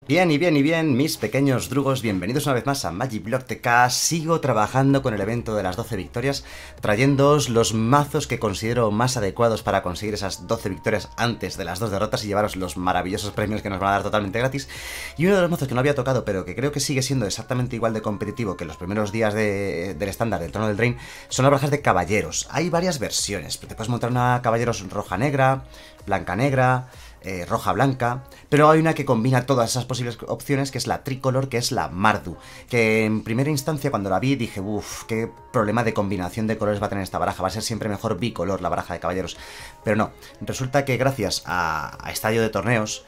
Bien, mis pequeños drugos, bienvenidos una vez más a Magic Block TK. Sigo trabajando con el evento de las 12 victorias, trayéndoos los mazos que considero más adecuados para conseguir esas 12 victorias antes de las 2 derrotas y llevaros los maravillosos premios que nos van a dar totalmente gratis. Y uno de los mazos que no había tocado, pero que creo que sigue siendo exactamente igual de competitivo que los primeros días del estándar del Trono del Drain, son las barajas de caballeros. Hay varias versiones, te puedes montar una caballeros roja-negra, blanca-negra, roja-blanca, pero hay una que combina todas esas posibles opciones, que es la tricolor, que es la Mardu, que en primera instancia cuando la vi dije, uff, qué problema de combinación de colores va a tener esta baraja, va a ser siempre mejor bicolor la baraja de caballeros, pero no, resulta que gracias a estadio de torneos,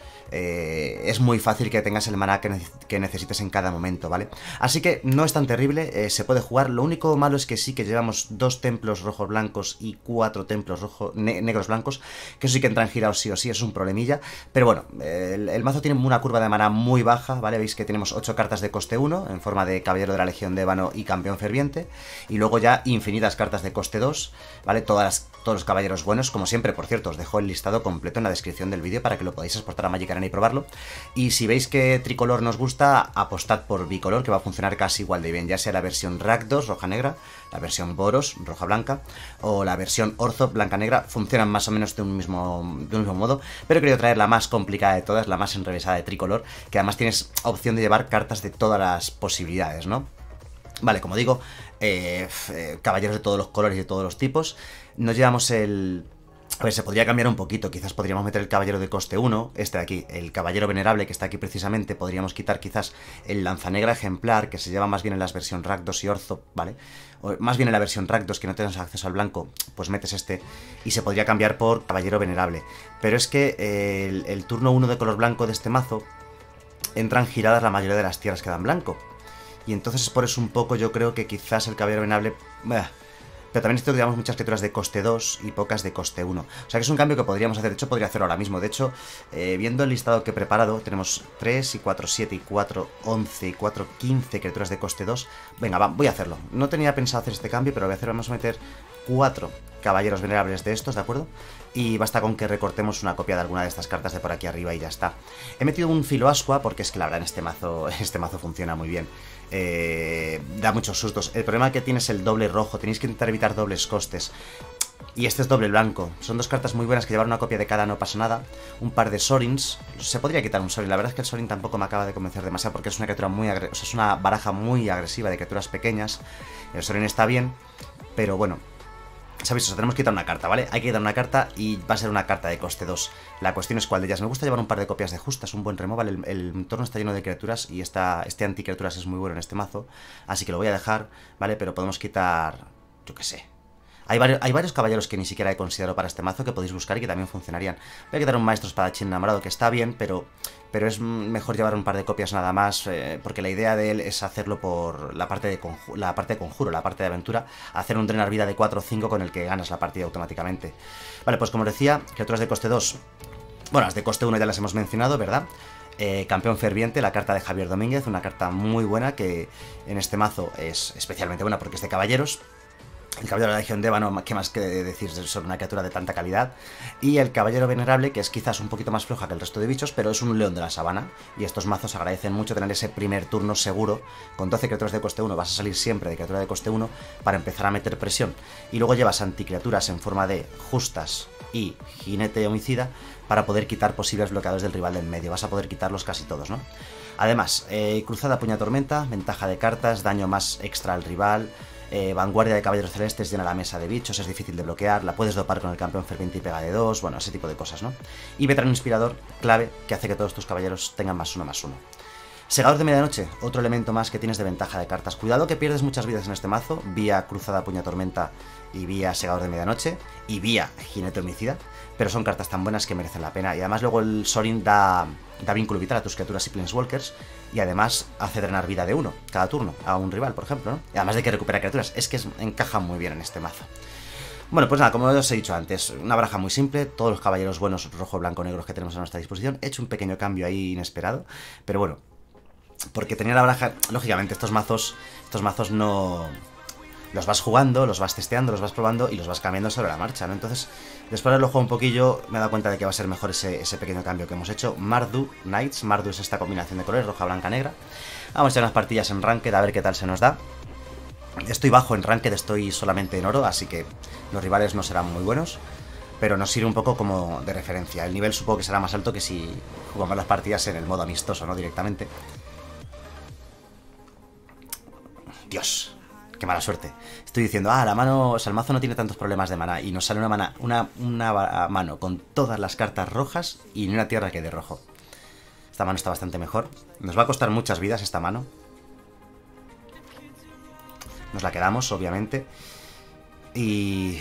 es muy fácil que tengas el maná que necesites en cada momento, ¿vale? Así que no es tan terrible, se puede jugar. Lo único malo es que sí que llevamos 2 templos rojos blancos y 4 templos negros blancos, que eso sí que entran girados sí o sí, es un problemilla. Pero bueno, el mazo tiene una curva de maná muy baja, ¿vale? Veis que tenemos 8 cartas de coste 1, en forma de Caballero de la Legión de Ébano y Campeón Ferviente, y luego ya infinitas cartas de coste 2, ¿vale? Todos los caballeros buenos, como siempre. Por cierto, os dejo el listado completo en la descripción del vídeo para que lo podáis exportar a Magic Arena y probarlo. Y si veis que tricolor nos gusta, apostad por bicolor, que va a funcionar casi igual de bien, ya sea la versión Rakdos roja-negra, la versión Boros roja-blanca o la versión Orzo blanca-negra. Funcionan más o menos de un mismo modo, pero he querido traer la más complicada de todas, la más enrevesada de tricolor, que además tienes opción de llevar cartas de todas las posibilidades, ¿no? Vale, como digo, caballeros de todos los colores y de todos los tipos. Nos llevamos el... A ver, se podría cambiar un poquito, quizás podríamos meter el caballero de coste 1, este de aquí, el caballero venerable que está aquí precisamente, podríamos quitar quizás el lanzanegra ejemplar, que se lleva más bien en las versión Rakdos y Orzo, ¿vale? O más bien en la versión Rakdos, que no tienes acceso al blanco, pues metes este, y se podría cambiar por caballero venerable. Pero es que el turno 1 de color blanco de este mazo, entran giradas la mayoría de las tierras que dan blanco. Y entonces por eso un poco yo creo que quizás el caballero venerable... Pero también estudiamos muchas criaturas de coste 2 y pocas de coste 1. O sea que es un cambio que podríamos hacer. De hecho, podría hacerlo ahora mismo. De hecho, viendo el listado que he preparado, tenemos 3 y 4, 7 y 4, 11 y 4, 15 criaturas de coste 2. Venga, va, voy a hacerlo. No tenía pensado hacer este cambio, pero voy a hacer, vamos a meter 4 caballeros venerables de estos, ¿de acuerdo? Y basta con que recortemos una copia de alguna de estas cartas de por aquí arriba y ya está. He metido un Filoascua porque es que la verdad en este mazo funciona muy bien. Da muchos sustos. El problema que tiene es el doble rojo. Tenéis que intentar evitar dobles costes. Y este es doble blanco. Son 2 cartas muy buenas que llevar una copia de cada no pasa nada. Un par de Sorins. Se podría quitar un Sorin. La verdad es que el Sorin tampoco me acaba de convencer demasiado porque es una criatura muy agresiva. O sea, es una baraja muy agresiva de criaturas pequeñas. El Sorin está bien, pero bueno. ¿Sabéis? O sea, tenemos que quitar una carta, ¿vale? Hay que quitar una carta y va a ser una carta de coste 2. La cuestión es cuál de ellas. Me gusta llevar un par de copias de justas, un buen removal. El entorno está lleno de criaturas y este anti-criaturas es muy bueno en este mazo. Así que lo voy a dejar, ¿vale? Pero podemos quitar... yo qué sé. Hay varios caballeros que ni siquiera he considerado para este mazo que podéis buscar y que también funcionarían. Voy a quitar un maestro espadachín enamorado que está bien, pero es mejor llevar un par de copias nada más, porque la idea de él es hacerlo por la parte de conjuro, la parte de aventura, hacer un drenar vida de 4 o 5 con el que ganas la partida automáticamente. Vale, pues como os decía, criaturas de coste 2, bueno, las de coste 1 ya las hemos mencionado, ¿verdad? Campeón Ferviente, la carta de Javier Domínguez, una carta muy buena que en este mazo es especialmente buena porque es de caballeros. El Caballero de la Legión de Ébano, ¿qué más que decir sobre una criatura de tanta calidad? Y el Caballero Venerable, que es quizás un poquito más floja que el resto de bichos, pero es un león de la sabana. Y estos mazos agradecen mucho tener ese primer turno seguro. Con 12 criaturas de coste 1 vas a salir siempre de criatura de coste 1 para empezar a meter presión. Y luego llevas anticriaturas en forma de justas y jinete homicida para poder quitar posibles bloqueadores del rival del medio. Vas a poder quitarlos casi todos, ¿no? Además, cruzada puña tormenta, ventaja de cartas, daño más extra al rival... vanguardia de caballeros celestes llena la mesa de bichos, es difícil de bloquear, la puedes dopar con el campeón ferviente y pega de 2, bueno, ese tipo de cosas, ¿no? Y veterano inspirador, clave, que hace que todos tus caballeros tengan +1/+1. Segador de medianoche, otro elemento más que tienes de ventaja de cartas. Cuidado que pierdes muchas vidas en este mazo, vía cruzada puña tormenta y vía segador de medianoche y vía jinete homicida, pero son cartas tan buenas que merecen la pena. Y además luego el Sorin da vínculo vital a tus criaturas y planeswalkers y además hace drenar vida de 1 cada turno a un rival, por ejemplo, ¿no? Y además de que recupera criaturas, es que encaja muy bien en este mazo. Bueno, pues nada, como os he dicho antes, una baraja muy simple, todos los caballeros buenos rojo, blanco, negros que tenemos a nuestra disposición. He hecho un pequeño cambio ahí inesperado, pero bueno, porque tenía la baraja, lógicamente estos mazos no los vas jugando, los vas testeando, los vas probando y los vas cambiando sobre la marcha, ¿no? Entonces, después de haberlo jugado un poquillo, me he dado cuenta de que va a ser mejor ese pequeño cambio que hemos hecho. Mardu Knights, Mardu es esta combinación de colores, roja, blanca, negra. Vamos a echar unas partidas en Ranked a ver qué tal se nos da. Estoy bajo en Ranked, estoy solamente en oro, así que los rivales no serán muy buenos, pero nos sirve un poco como de referencia. El nivel supongo que será más alto que si jugamos las partidas en el modo amistoso, ¿no? Directamente. Dios, qué mala suerte. Estoy diciendo, la mano, o sea, el mazo no tiene tantos problemas de mana, y nos sale una mano con todas las cartas rojas y ni una tierra que de rojo. Esta mano está bastante mejor. Nos va a costar muchas vidas esta mano. Nos la quedamos, obviamente. Y...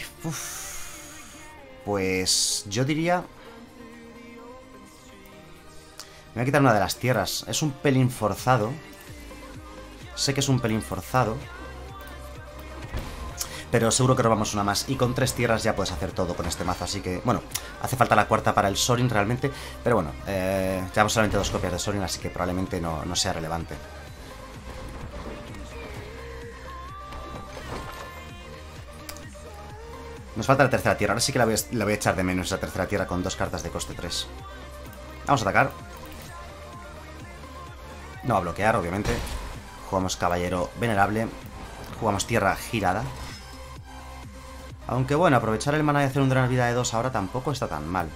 pues yo diría... Me voy a quitar una de las tierras. Es un pelín forzado. Sé que es un pelín forzado. Pero seguro que robamos una más. Y con 3 tierras ya puedes hacer todo con este mazo. Así que, bueno, hace falta la cuarta para el Sorin realmente. Pero bueno, llevamos solamente 2 copias de Sorin, así que probablemente no sea relevante. Nos falta la tercera tierra. Ahora sí que la voy a echar de menos, esa tercera tierra con 2 cartas de coste 3. Vamos a atacar. No va a bloquear, obviamente. Jugamos caballero venerable. Jugamos tierra girada. Aunque bueno, aprovechar el mana y hacer un drenar vida de 2 ahora tampoco está tan mal.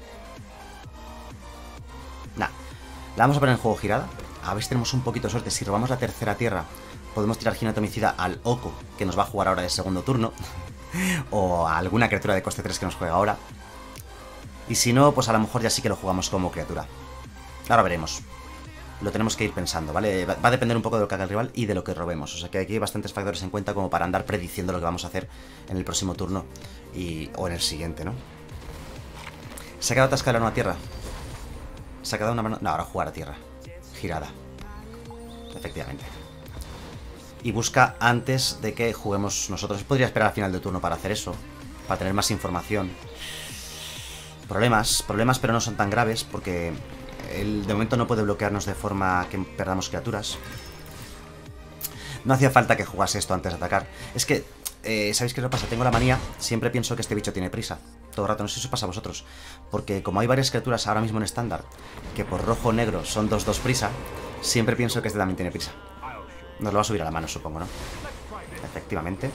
Nah, la vamos a poner en juego girada. A ver si tenemos un poquito de suerte. Si robamos la tercera tierra, podemos tirar jinete homicida al Oko, que nos va a jugar ahora de segundo turno. O a alguna criatura de coste 3 que nos juega ahora. Y si no, pues a lo mejor ya sí que lo jugamos como criatura. Ahora veremos. Lo tenemos que ir pensando, ¿vale? Va a depender un poco de lo que haga el rival y de lo que robemos. O sea que aquí hay bastantes factores en cuenta como para andar prediciendo lo que vamos a hacer en el próximo turno o en el siguiente, ¿no? ¿Se ha quedado atascada la nueva tierra? ¿Se ha quedado una mano? No, ahora jugar a tierra. Girada. Efectivamente. Y busca antes de que juguemos nosotros. Podría esperar al final del turno para hacer eso. Para tener más información. Problemas, pero no son tan graves porque de momento no puede bloquearnos de forma que perdamos criaturas. No hacía falta que jugase esto antes de atacar. Es que, ¿sabéis qué es lo que pasa? Tengo la manía, siempre pienso que este bicho tiene prisa. Todo el rato, no sé si os pasa a vosotros. Porque como hay varias criaturas ahora mismo en estándar que por rojo o negro son 2-2 prisa, siempre pienso que este también tiene prisa. Nos lo va a subir a la mano, supongo, ¿no? Efectivamente.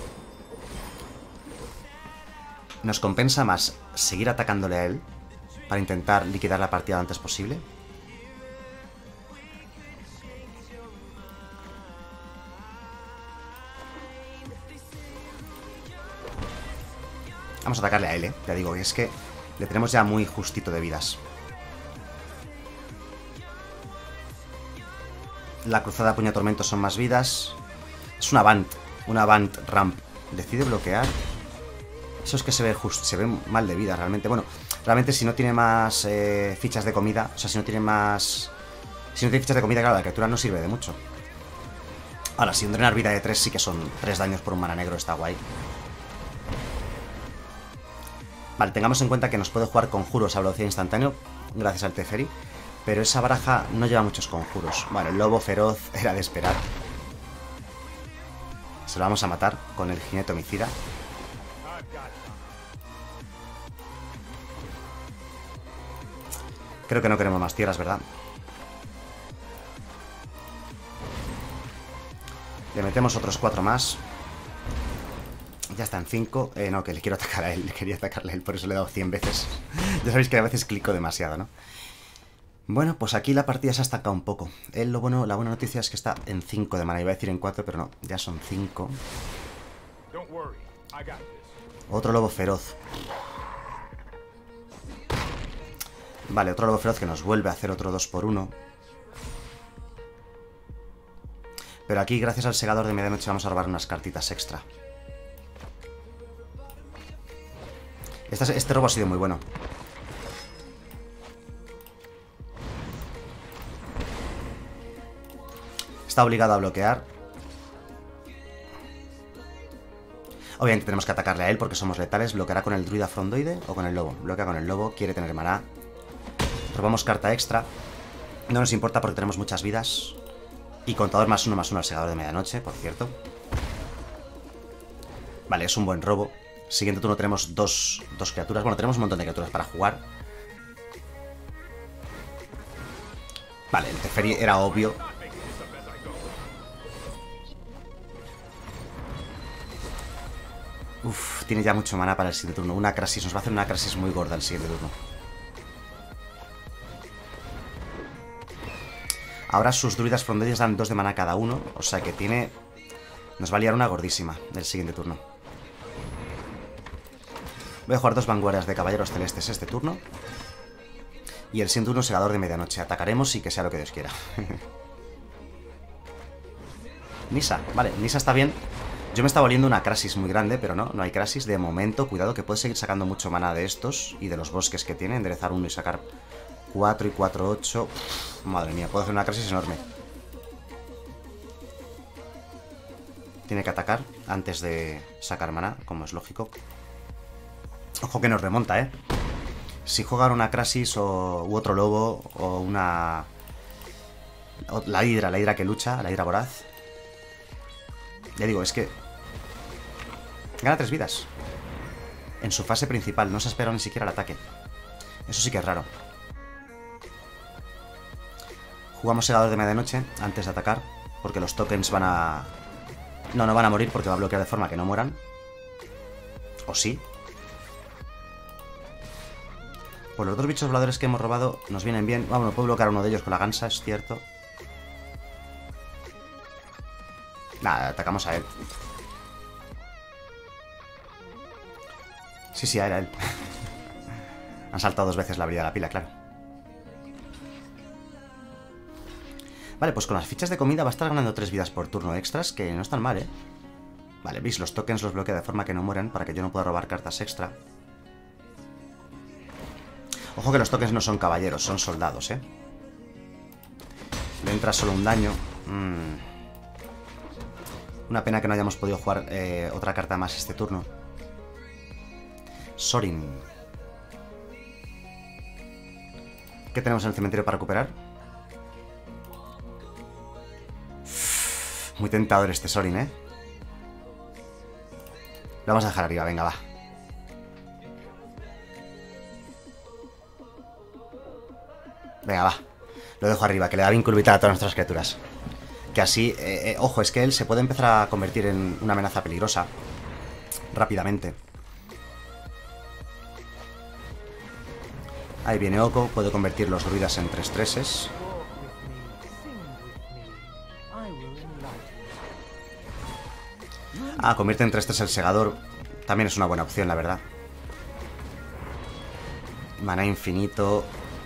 Nos compensa más seguir atacándole a él para intentar liquidar la partida lo antes posible. Vamos a atacarle a él, ¿eh? Ya digo, es que le tenemos ya muy justito de vidas. La cruzada puño tormento son más vidas. Es una Bant ramp. Decide bloquear. Eso es que se ve mal de vida realmente. Bueno, realmente si no tiene más fichas de comida, o sea, si no tiene fichas de comida, claro, la criatura no sirve de mucho. Ahora, si un drenar vida de 3 sí que son 3 daños por un mana negro, está guay. Vale, tengamos en cuenta que nos puede jugar conjuros a velocidad instantánea gracias al Teferi. Pero esa baraja no lleva muchos conjuros. Bueno, el lobo feroz era de esperar. Se lo vamos a matar con el jinete homicida. Creo que no queremos más tierras, ¿verdad? Le metemos otros 4 más. Ya está en 5. No, que le quiero atacar a él. Quería atacarle a él, por eso le he dado 100 veces. Ya sabéis que a veces clico demasiado, ¿no? Bueno, pues aquí la partida se ha estancado un poco. La buena noticia es que está en 5 de mana. Iba a decir en 4, pero no, ya son 5. Otro lobo feroz. Vale, otro lobo feroz que nos vuelve a hacer otro 2×1. Pero aquí, gracias al segador de medianoche, vamos a robar unas cartitas extra. Este robo ha sido muy bueno. Está obligado a bloquear. Obviamente tenemos que atacarle a él porque somos letales. ¿Bloqueará con el druida frondoide o con el lobo? Bloquea con el lobo, quiere tener maná. Robamos carta extra. No nos importa porque tenemos muchas vidas. Y contador +1/+1 al segador de medianoche, por cierto. Vale, es un buen robo. Siguiente turno tenemos dos criaturas. Bueno, tenemos un montón de criaturas para jugar. Vale, el Teferi era obvio. Uf, tiene ya mucho mana para el siguiente turno. Una Crasis, nos va a hacer una Crasis muy gorda el siguiente turno. Ahora sus druidas frondelias dan 2 de mana cada uno. O sea que tiene... Nos va a liar una gordísima el siguiente turno. Voy a jugar 2 vanguardias de caballeros celestes este turno. Y el siguiente turno segador de medianoche. Atacaremos y que sea lo que Dios quiera. Nissa, vale, Nissa está bien. Yo me estaba oliendo una Crasis muy grande, pero no hay Crasis de momento. Cuidado que puede seguir sacando mucho mana de estos y de los bosques que tiene. Enderezar uno y sacar 4 y 4, 8. Uf, madre mía, puedo hacer una Crasis enorme. Tiene que atacar antes de sacar mana, como es lógico. Ojo que nos remonta, ¿eh? Si juegan una Crasis u otro lobo o una... la hidra que lucha, la hidra voraz. Ya digo, es que... Gana 3 vidas. En su fase principal, no se ha esperado ni siquiera el ataque. Eso sí que es raro. Jugamos segador de medianoche antes de atacar, porque los tokens van a... No van a morir porque va a bloquear de forma que no mueran. ¿O sí? Pues los 2 bichos voladores que hemos robado nos vienen bien. Vamos, puedo bloquear a uno de ellos con la gansa, es cierto. Nada, atacamos a él. Sí, era él. Han saltado 2 veces la brida de la pila, claro. Vale, pues con las fichas de comida va a estar ganando 3 vidas por turno extras, que no están mal, ¿eh? Vale, veis, los tokens los bloquea de forma que no mueran, para que yo no pueda robar cartas extra. Ojo que los tokens no son caballeros, son soldados, ¿eh? Le entra solo un daño. Una pena que no hayamos podido jugar otra carta más este turno. Sorin. ¿Qué tenemos en el cementerio para recuperar? Muy tentador este Sorin, ¿eh? Lo vamos a dejar arriba, venga, va. Venga, va. Lo dejo arriba, que le da vínculo vital a todas nuestras criaturas. Que así... ojo, es que él se puede empezar a convertir en una amenaza peligrosa rápidamente. Ahí viene Oko, puede convertir los druidas en 3/3s. Ah, convierte en 3/3 el segador. También es una buena opción, la verdad. Maná infinito.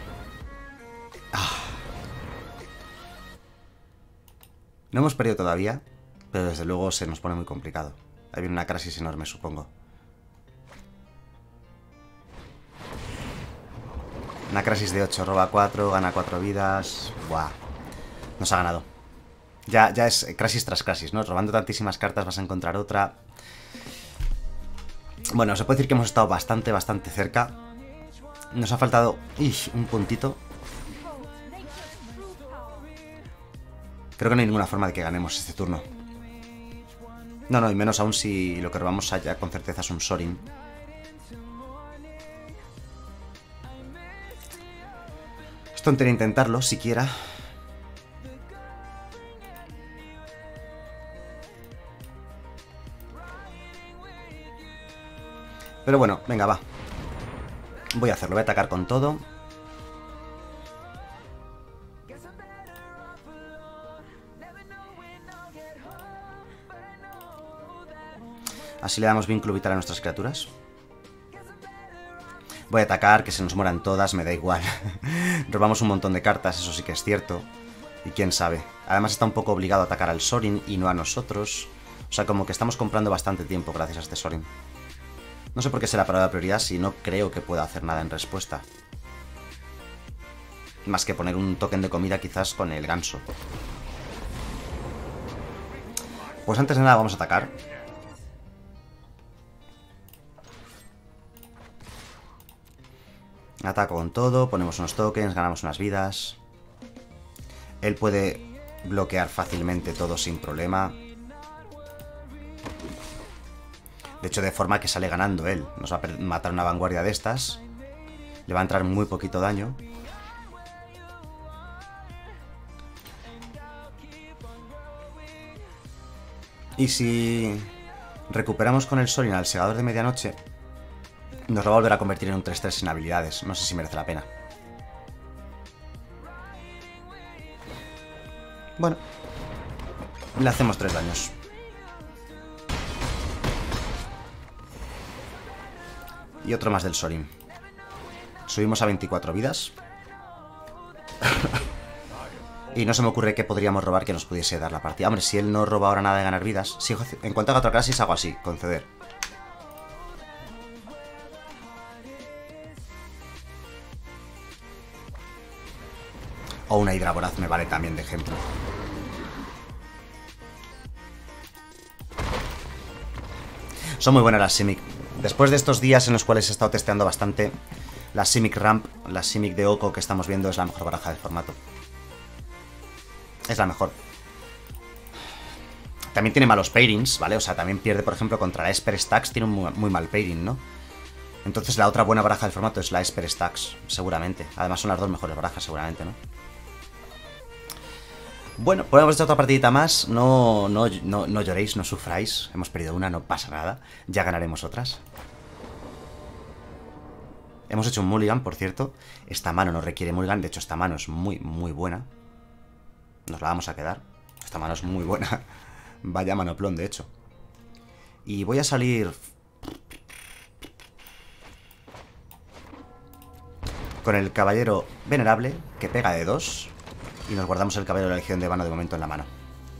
No hemos perdido todavía, pero desde luego se nos pone muy complicado. Ahí viene una Crasis enorme, supongo. Una Crasis de 8, roba 4, gana 4 vidas. Buah. Nos ha ganado. Ya es Crasis tras Crasis, ¿no? Robando tantísimas cartas vas a encontrar otra. Bueno, se puede decir que hemos estado bastante cerca. Nos ha faltado un puntito. Creo que no hay ninguna forma de que ganemos este turno. No, y menos aún si lo que robamos allá con certeza es un Sorin. Es tontería intentarlo, siquiera. Pero bueno, venga, va. Voy a hacerlo, voy a atacar con todo. Así le damos vínculo vital a nuestras criaturas. Voy a atacar, que se nos mueran todas, me da igual. Robamos un montón de cartas, eso sí que es cierto. Y quién sabe. Además está un poco obligado a atacar al Sorin y no a nosotros. O sea, como que estamos comprando bastante tiempo gracias a este Sorin. No sé por qué se le ha parado la prioridad si no creo que pueda hacer nada en respuesta. Más que poner un token de comida quizás con el ganso. Pues antes de nada vamos a atacar. Ataco con todo, ponemos unos tokens, ganamos unas vidas. Él puede bloquear fácilmente todo sin problema. De hecho, de forma que sale ganando él. Nos va a matar una vanguardia de estas. Le va a entrar muy poquito daño. Y si recuperamos con el Sorin al segador de medianoche, nos lo va a volver a convertir en un 3-3 sin habilidades. No sé si merece la pena. Bueno, le hacemos 3 daños. Y otro más del Sorin. Subimos a 24 vidas. Y no se me ocurre que podríamos robar que nos pudiese dar la partida. Hombre, si él no roba ahora nada de ganar vidas. Si en cuanto haga otra clase hago así, conceder. O una Hidra Voraz me vale también de ejemplo. Son muy buenas las Simic. Después de estos días en los cuales he estado testeando bastante, la Simic Ramp, la Simic de Oko que estamos viendo es la mejor baraja del formato. Es la mejor. También tiene malos pairings, ¿vale? O sea, también pierde, por ejemplo, contra la Esper Stacks. Tiene un muy mal pairing, ¿no? Entonces la otra buena baraja del formato es la Esper Stacks, seguramente. Además son las dos mejores barajas, seguramente, ¿no? Bueno, pues hemos hecho otra partidita más. No lloréis, no sufráis. Hemos perdido una, no pasa nada. Ya ganaremos otras. Hemos hecho un mulligan, por cierto. Esta mano no requiere mulligan. De hecho, esta mano es muy buena. Nos la vamos a quedar. Esta mano es muy buena. Vaya manoplón, de hecho. Y voy a salir con el caballero venerable, que pega de 2. Y nos guardamos el caballero de la Legión de Vano de momento en la mano.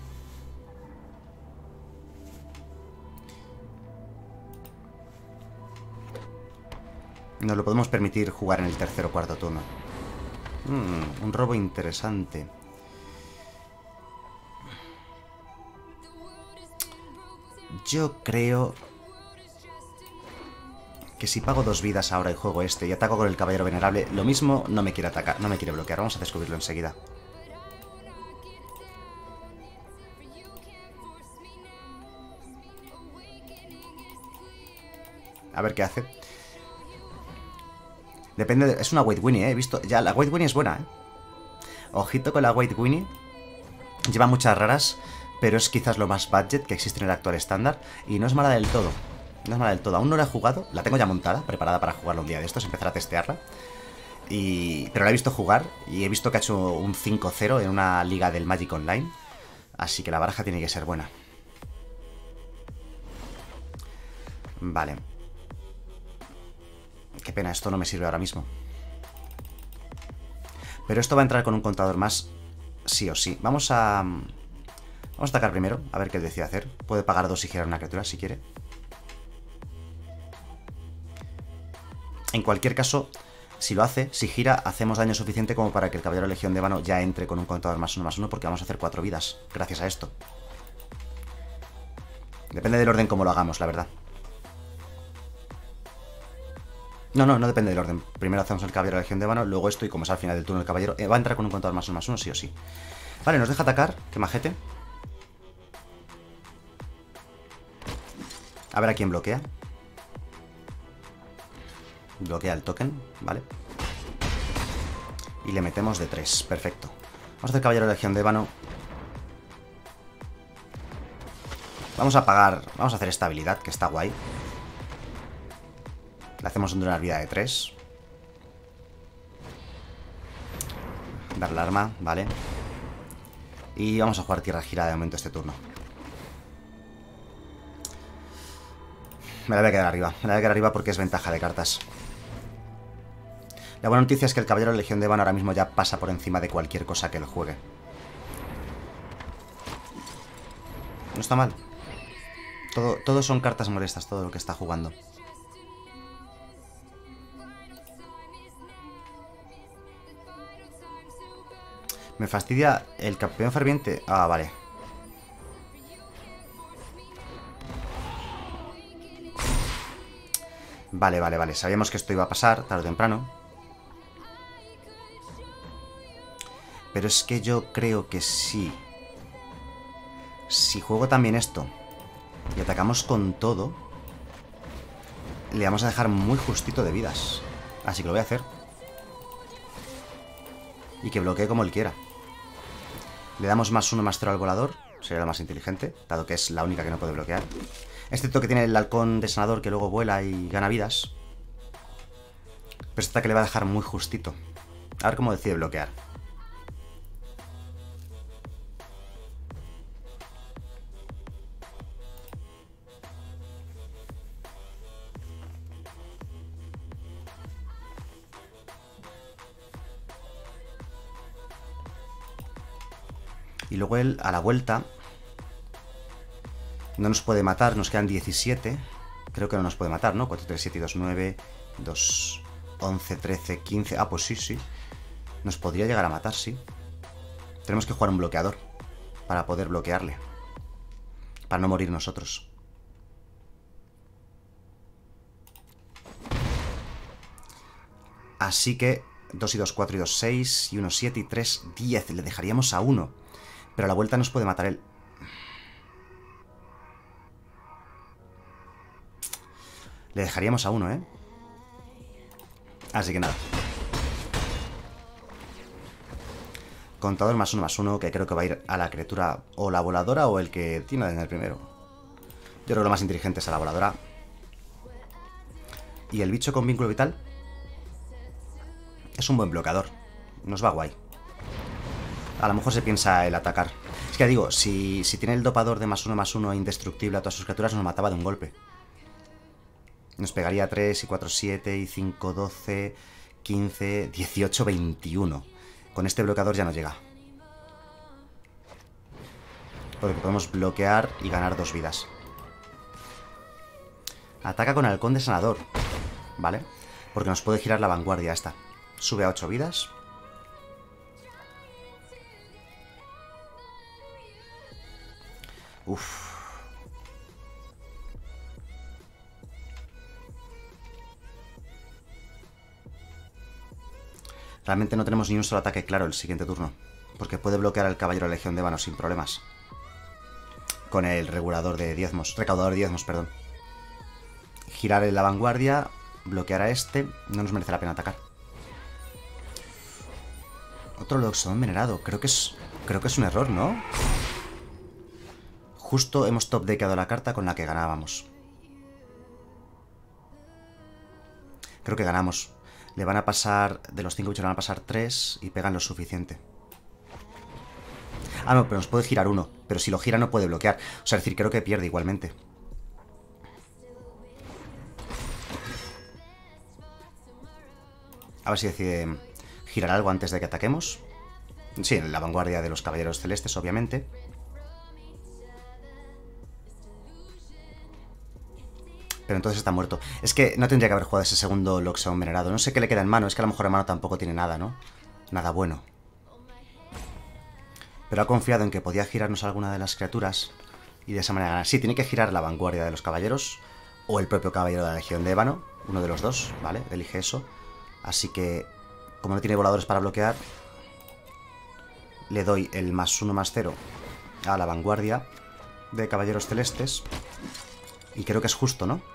Nos lo podemos permitir jugar en el tercer o cuarto turno. Un robo interesante. Yo creo que si pago 2 vidas ahora y juego este y ataco con el caballero venerable, lo mismo no me quiere atacar, no me quiere bloquear. Vamos a descubrirlo enseguida. A ver qué hace. Depende de... Es una White Winnie, ¿eh? He visto... Ya, la White Winnie es buena, ¿eh? Ojito con la White Winnie. Lleva muchas raras, pero es quizás lo más budget que existe en el actual estándar. Y no es mala del todo. No es mala del todo. Aún no la he jugado. La tengo ya montada, preparada para jugarla un día de estos. Empezar a testearla. Pero la he visto jugar y he visto que ha hecho un 5-0 en una liga del Magic Online. Así que la baraja tiene que ser buena. Vale. Qué pena, esto no me sirve ahora mismo. Pero esto va a entrar con un contador más, sí o sí. Vamos a atacar primero, a ver qué decide hacer. Puede pagar 2 y girar una criatura si quiere. En cualquier caso, si lo hace, si gira, hacemos daño suficiente como para que el caballero Legión de Vano ya entre con un contador +1/+1, porque vamos a hacer 4 vidas, gracias a esto. Depende del orden como lo hagamos, la verdad. No depende del orden. Primero hacemos el caballero de Legión de Vano, luego esto, y como es al final del turno el caballero, va a entrar con un contador +1/+1, sí o sí. Vale, nos deja atacar, qué majete. A ver a quién bloquea. Bloquea el token, vale. Y le metemos de 3, perfecto. Vamos a hacer caballero de Legión de Vano. Vamos a pagar, vamos a hacer esta habilidad, que está guay. Le hacemos una vida de 3. Dar el arma, vale. Y vamos a jugar tierra girada de momento este turno. Me la voy a quedar arriba. Me la voy a quedar arriba porque es ventaja de cartas. La buena noticia es que el caballero de Legión de Vano ahora mismo ya pasa por encima de cualquier cosa que él juegue. No está mal. Todo son cartas molestas, todo lo que está jugando. Me fastidia el campeón ferviente. Ah, vale. Vale. Sabíamos que esto iba a pasar tarde o temprano. Pero es que yo creo que sí. Si juego también esto y atacamos con todo, le vamos a dejar muy justito de vidas. Así que lo voy a hacer. Y que bloquee como él quiera. Le damos +1, +0 al volador. Sería lo más inteligente, dado que es la única que no puede bloquear. Excepto que tiene el halcón de sanador que luego vuela y gana vidas. Pero este ataque le va a dejar muy justito. A ver cómo decide bloquear. Y luego él, a la vuelta, no nos puede matar, nos quedan 17. Creo que no nos puede matar, ¿no? 4, 3, 7 y 2, 9, 2, 11, 13, 15... Ah, pues sí, sí. Nos podría llegar a matar, sí. Tenemos que jugar un bloqueador para poder bloquearle. Para no morir nosotros. Así que 2 y 2, 4 y 2, 6 y 1, 7 y 3, 10. Le dejaríamos a 1. Pero a la vuelta nos puede matar él. Le dejaríamos a 1, ¿eh? Así que nada. Contador +1, +1, que creo que va a ir a la criatura o la voladora o el que tiene en el primero. Yo creo que lo más inteligente es a la voladora. Y el bicho con vínculo vital es un buen bloqueador. Nos va guay. A lo mejor se piensa el atacar. Es que ya digo, si tiene el dopador de +1, +1 indestructible a todas sus criaturas, nos mataba de un golpe. Nos pegaría 3 y 4, 7 y 5, 12, 15, 18, 21. Con este bloqueador ya no llega. Porque podemos bloquear y ganar 2 vidas. Ataca con halcón de sanador. ¿Vale? Porque nos puede girar la vanguardia esta. Sube a 8 vidas. Uff. Realmente no tenemos ni un solo ataque claro el siguiente turno. Porque puede bloquear al caballero de Legión de Ébano sin problemas. Con el regulador de diezmos. Recaudador de diezmos, perdón. Girar en la vanguardia. Bloquear a este. No nos merece la pena atacar. Otro Loxodon venerado. Creo que es un error, ¿no? Justo hemos top deckado la carta con la que ganábamos. Creo que ganamos. Le van a pasar, de los 5 bichos le van a pasar 3 y pegan lo suficiente. Ah, no, pero nos puede girar 1. Pero si lo gira no puede bloquear. O sea, es decir, creo que pierde igualmente. A ver si decide girar algo antes de que ataquemos. Sí, en la vanguardia de los caballeros celestes, obviamente. Pero entonces está muerto. Es que no tendría que haber jugado ese segundo Loxodon venerado. No sé qué le queda en mano. Es que a lo mejor en mano tampoco tiene nada, ¿no? Nada bueno. Pero ha confiado en que podía girarnos alguna de las criaturas. Y de esa manera ganar. Sí, tiene que girar la vanguardia de los caballeros. O el propio caballero de la Legión de Ébano. Uno de los dos, ¿vale? Elige eso. Así que, como no tiene voladores para bloquear, le doy el +1, +0 a la vanguardia de caballeros celestes. Y creo que es justo, ¿no?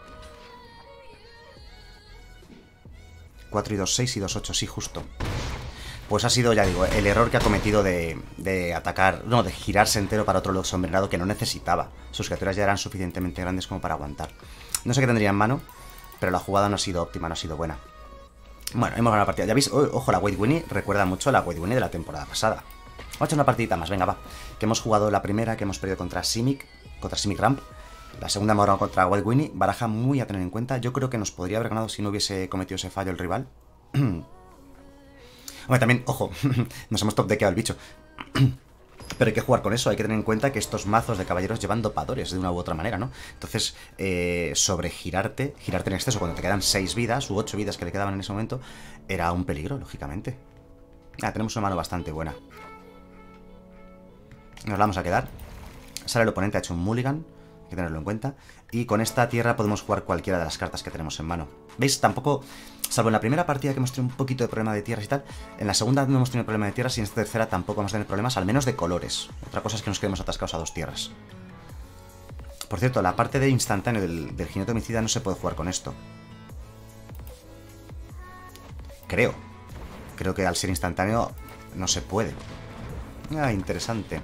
4 y 2, 6 y 2, 8, sí, justo. Pues ha sido, ya digo, el error que ha cometido de atacar, no, de girarse entero para otro Loxodon venerado que no necesitaba. Sus criaturas ya eran suficientemente grandes como para aguantar. No sé qué tendría en mano, pero la jugada no ha sido óptima, no ha sido buena. Bueno, hemos ganado la partida. Ya veis, ojo, la White Winnie recuerda mucho a la White Winnie de la temporada pasada. Vamos a echar una partidita más, venga, va. Que hemos jugado la primera, que hemos perdido contra Simic Ramp. La segunda hemos ganado contra White Winnie. Baraja muy a tener en cuenta. Yo creo que nos podría haber ganado si no hubiese cometido ese fallo el rival. Hombre, también, ojo, nos hemos top deckeado el bicho. Pero hay que jugar con eso, hay que tener en cuenta que estos mazos de caballeros llevan dopadores de una u otra manera, ¿no? Entonces, sobre girarte en exceso cuando te quedan 6 vidas u 8 vidas que le quedaban en ese momento, era un peligro, lógicamente. Ah, tenemos una mano bastante buena. Nos la vamos a quedar. Sale el oponente, ha hecho un mulligan, hay que tenerlo en cuenta. Y con esta tierra podemos jugar cualquiera de las cartas que tenemos en mano. ¿Veis? Tampoco, salvo en la primera partida que hemos tenido un poquito de problema de tierras y tal, en la segunda no hemos tenido problema de tierras y en esta tercera tampoco vamos a tener problemas, al menos de colores. Otra cosa es que nos quedemos atascados a 2 tierras. Por cierto, la parte de instantáneo del jinete homicida no se puede jugar con esto. Creo. Creo que al ser instantáneo no se puede. Ah, interesante.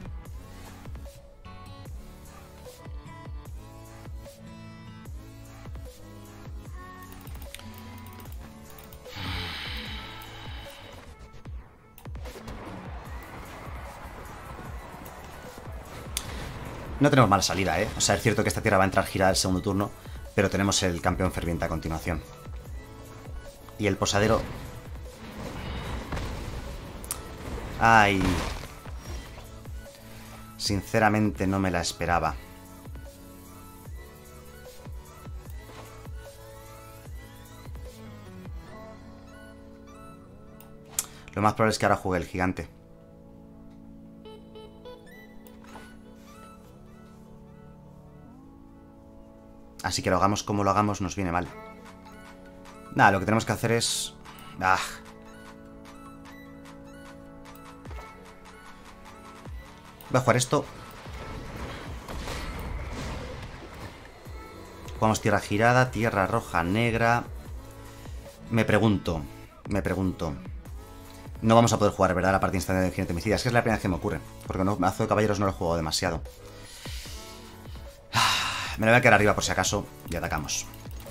No tenemos mala salida, ¿eh? O sea, es cierto que esta tierra va a entrar girada el segundo turno, pero tenemos el campeón ferviente a continuación. Y el posadero... Ay... Sinceramente no me la esperaba. Lo más probable es que ahora juegue el gigante. Así que lo hagamos como lo hagamos, nos viene mal. Nada, lo que tenemos que hacer es... Ah. Voy a jugar esto. Jugamos tierra girada, tierra roja, negra. Me pregunto. No vamos a poder jugar, ¿verdad? La partida instantánea de Gigante Homicida. Es que es la primera vez que me ocurre. Porque no, mazo de caballeros no lo he jugado demasiado. Me lo voy a quedar arriba por si acaso y atacamos.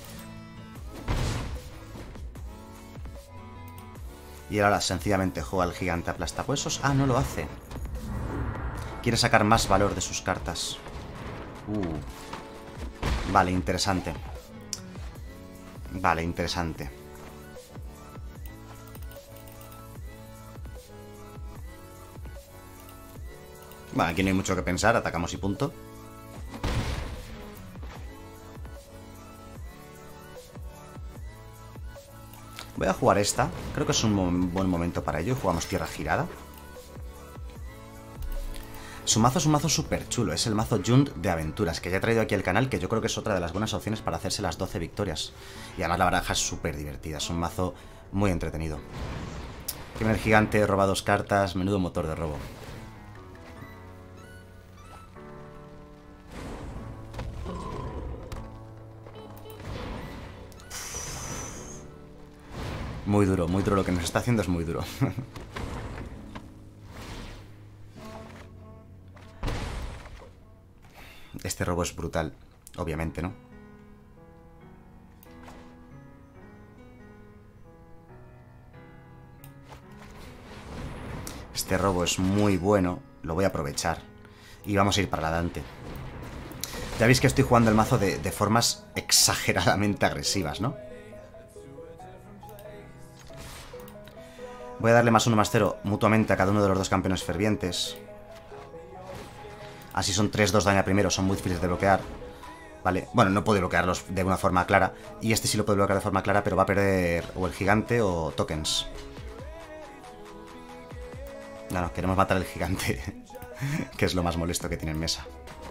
Y ahora sencillamente juega el gigante aplastahuesos. Ah, no lo hace. Quiere sacar más valor de sus cartas. Vale, interesante. Vale, interesante. Bueno, aquí no hay mucho que pensar. Atacamos y punto. Voy a jugar esta. Creo que es un buen momento para ello. Jugamos tierra girada. Su mazo es un mazo súper chulo. Es el mazo Jund de aventuras, que ya he traído aquí al canal, que yo creo que es otra de las buenas opciones para hacerse las 12 victorias. Y además la baraja es súper divertida. Es un mazo muy entretenido. Tiene el gigante, roba 2 cartas. Menudo motor de robo. Muy duro lo que nos está haciendo es muy duro. Este robo es brutal, obviamente, ¿no? Este robo es muy bueno, lo voy a aprovechar. Y vamos a ir para adelante. Ya veis que estoy jugando el mazo de formas exageradamente agresivas, ¿no? Voy a darle +1/+0 mutuamente a cada uno de los dos campeones fervientes. Así son 3-2 daño primero, son muy difíciles de bloquear. Vale, bueno, no puede bloquearlos de una forma clara. Y este sí lo puede bloquear de forma clara, pero va a perder o el gigante o tokens. No, queremos matar al gigante. Que es lo más molesto que tiene en mesa.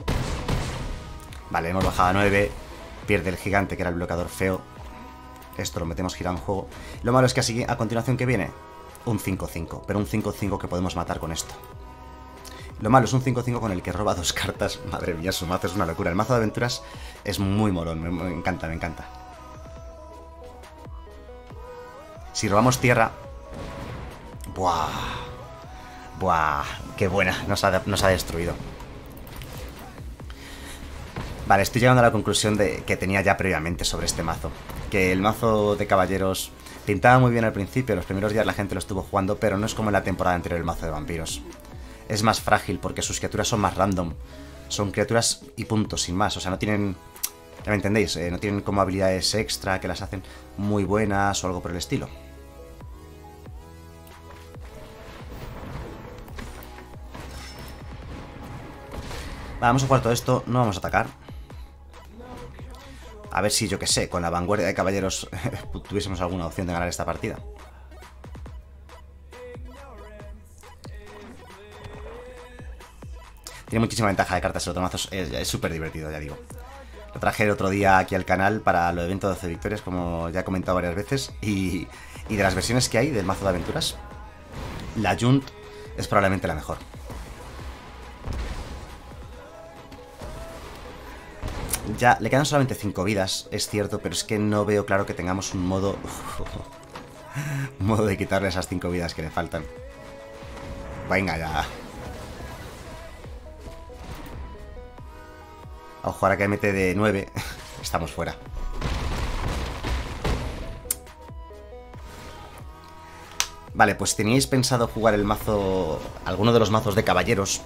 Vale, hemos bajado a 9. Pierde el gigante, que era el bloqueador feo. Esto lo metemos girado en juego. Lo malo es que a continuación que viene un 5-5, pero un 5-5 que podemos matar con esto. Lo malo es un 5-5 con el que roba 2 cartas. Madre mía, su mazo es una locura. El mazo de aventuras es muy molón, me encanta, me encanta. Si robamos tierra... ¡Buah! ¡Buah! ¡Qué buena! Nos ha destruido. Vale, estoy llegando a la conclusión que tenía ya previamente sobre este mazo. Que el mazo de caballeros pintaba muy bien al principio, los primeros días la gente lo estuvo jugando, pero no es como en la temporada anterior el mazo de vampiros. Es más frágil porque sus criaturas son más random. Son criaturas y puntos, sin más. O sea, no tienen... Ya me entendéis, no tienen como habilidades extra que las hacen muy buenas o algo por el estilo. Vamos a jugar todo esto, no vamos a atacar. A ver si, yo que sé, con la vanguardia de caballeros tuviésemos alguna opción de ganar esta partida. Tiene muchísima ventaja de cartas el otro mazo, es súper divertido, ya digo. Lo traje el otro día aquí al canal para el evento de 12 victorias, como ya he comentado varias veces. Y de las versiones que hay del mazo de aventuras, la Jund es probablemente la mejor. Ya, le quedan solamente 5 vidas, es cierto, pero es que no veo claro que tengamos un modo... modo de quitarle esas 5 vidas que le faltan. Venga ya. Ojo, ahora que mete de 9, estamos fuera. Vale, pues teníais pensado jugar el mazo, alguno de los mazos de caballeros.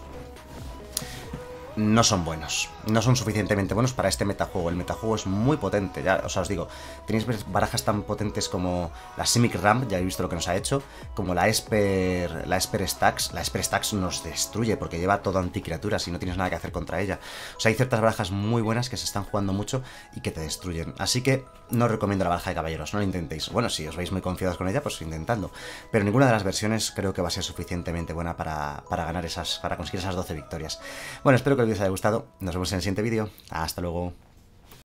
No son buenos, no son suficientemente buenos para este metajuego. El metajuego es muy potente, ya, o sea, os digo, tenéis barajas tan potentes como la Simic Ram, ya habéis visto lo que nos ha hecho, como la Esper Stacks. La Esper Stacks nos destruye porque lleva todo anticriaturas y no tienes nada que hacer contra ella. O sea, hay ciertas barajas muy buenas que se están jugando mucho y que te destruyen. Así que no os recomiendo la baraja de caballeros, no lo intentéis. Bueno, si os veis muy confiados con ella, pues intentando. Pero ninguna de las versiones creo que va a ser suficientemente buena para ganar para conseguir esas 12 victorias. Bueno, espero que os haya gustado. Nos vemos en el siguiente vídeo. Hasta luego.